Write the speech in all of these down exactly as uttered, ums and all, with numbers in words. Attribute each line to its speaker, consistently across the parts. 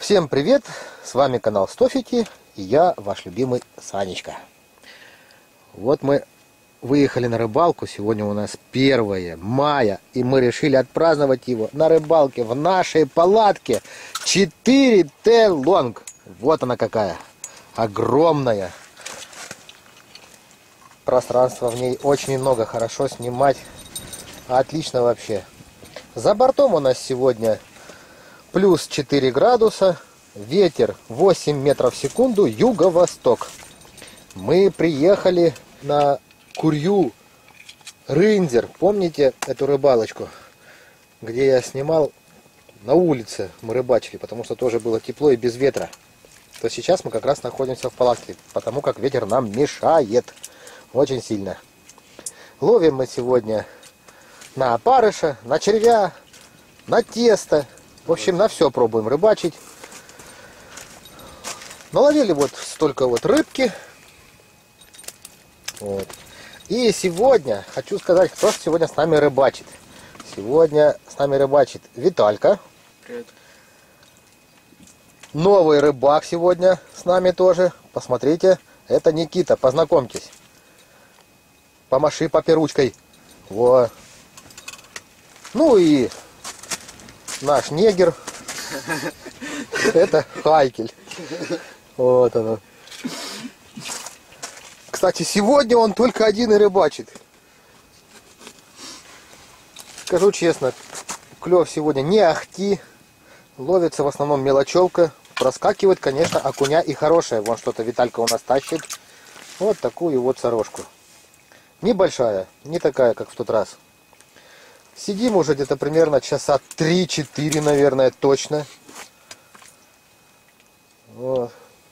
Speaker 1: Всем привет! С вами канал Стофики и я, ваш любимый Санечка. Вот мы выехали на рыбалку. Сегодня у нас первое мая, и мы решили отпраздновать его на рыбалке в нашей палатке. четыре тэ Long. Вот она какая. Огромная. Пространства в ней очень много. Хорошо снимать. Отлично вообще. За бортом у нас сегодня плюс четыре градуса. Ветер восемь метров в секунду. Юго-восток. Мы приехали на Курью Рындер. Помните эту рыбалочку, где я снимал на улице? Мы рыбачили, потому что тоже было тепло и без ветра. То сейчас мы как раз находимся в палатке, потому как ветер нам мешает очень сильно. Ловим мы сегодня на опарыша, на червя, на тесто. В общем, на все пробуем рыбачить. Наловили вот столько вот рыбки. Вот. И сегодня хочу сказать, кто же сегодня с нами рыбачит. Сегодня с нами рыбачит Виталька.
Speaker 2: Привет.
Speaker 1: Новый рыбак сегодня с нами тоже. Посмотрите, это Никита, познакомьтесь. Помаши папе ручкой. Вот. Ну и наш негер. Это Хайкель. Вот оно. Кстати, сегодня он только один и рыбачит. Скажу честно, клев сегодня не ахти. Ловится в основном мелочевка. Проскакивает, конечно, окуня и хорошая. Вон что-то Виталька у нас тащит. Вот такую вот сорожку. Небольшая, не такая, как в тот раз. Сидим уже где-то примерно часа три-четыре, наверное, точно. Вот.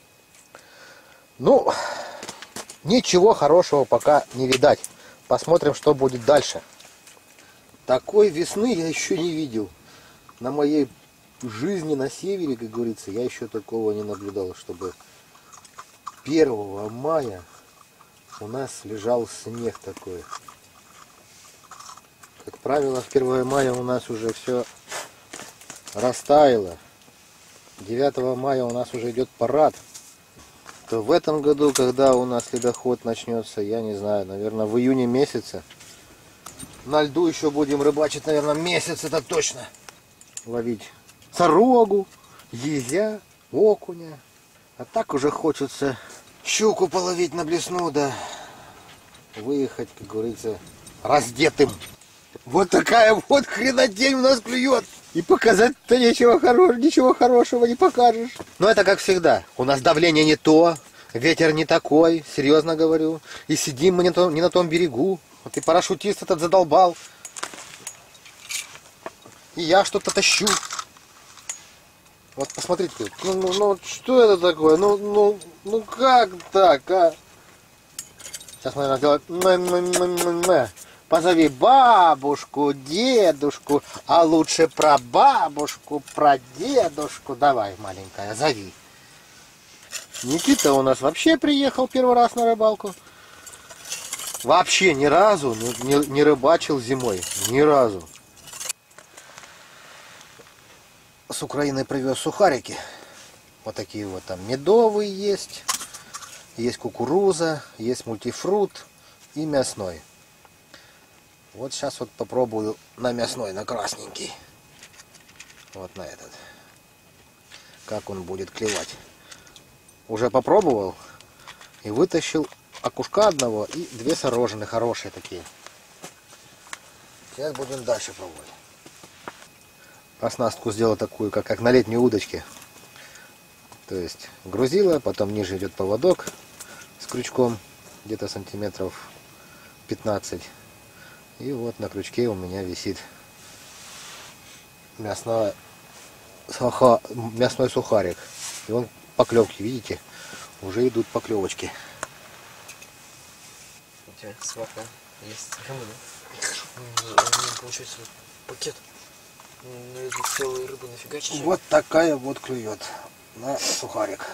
Speaker 1: Ну, ничего хорошего пока не видать. Посмотрим, что будет дальше. Такой весны я еще не видел. На моей жизни на севере, как говорится, я еще такого не наблюдал, чтобы первого мая у нас лежал снег такой. Как правило, в первое мая у нас уже все растаяло. девятого мая у нас уже идет парад. То в этом году, когда у нас ледоход начнется, я не знаю, наверное, в июне месяце. На льду еще будем рыбачить, наверное, месяц, это точно. Ловить сорогу, езя, окуня. А так уже хочется щуку половить на блесну, да выехать, как говорится, раздетым. Вот такая вот хренотень у нас клюет. И показать-то ничего хорошего, ничего хорошего не покажешь. Но это как всегда. У нас давление не то, ветер не такой, серьезно говорю. И сидим мы не, то, не на том берегу. Вот и парашютист этот задолбал. И я что-то тащу. Вот посмотрите, ну, ну, ну что это такое? Ну, ну, ну как так, а? Сейчас, наверное, сделать. Позови бабушку, дедушку, а лучше про бабушку, про дедушку. Давай, маленькая, зови. Никита у нас вообще приехал первый раз на рыбалку. Вообще ни разу не, не, не рыбачил зимой. Ни разу. С Украины привез сухарики. Вот такие вот там медовые есть. Есть кукуруза, есть мультифрут и мясной. Вот сейчас вот попробую на мясной, на красненький. Вот на этот. Как он будет клевать. Уже попробовал и вытащил окушка одного и две сорожины хорошие такие. Сейчас будем дальше пробовать. Оснастку сделал такую, как, как на летней удочке. То есть грузила, потом ниже идет поводок с крючком, где-то сантиметров пятнадцать. И вот на крючке у меня висит мясной, суха, мясной сухарик. И он поклевки, видите, уже идут поклевочки.
Speaker 2: У тебя свака есть рыба, да? У меня получается пакет. На эту целую рыбу нафигачишь.
Speaker 1: Вот такая вот клюет на сухарик.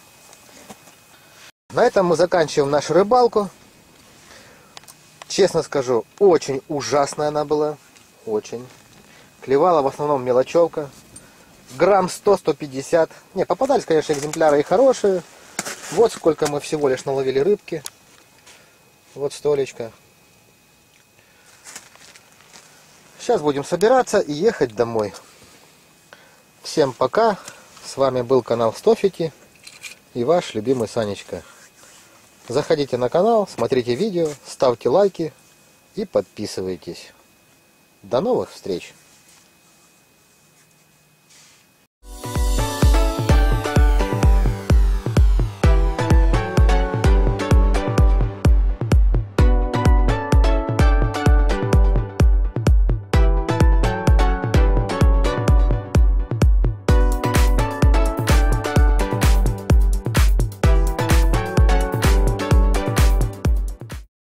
Speaker 1: На этом мы заканчиваем нашу рыбалку. Честно скажу, очень ужасная она была. Очень. Клевала в основном мелочевка. грамм сто — сто пятьдесят. Не, попадались, конечно, экземпляры и хорошие. Вот сколько мы всего лишь наловили рыбки. Вот столечко. Сейчас будем собираться и ехать домой. Всем пока. С вами был канал Стофити и ваш любимый Санечка. Заходите на канал, смотрите видео, ставьте лайки и подписывайтесь. До новых встреч!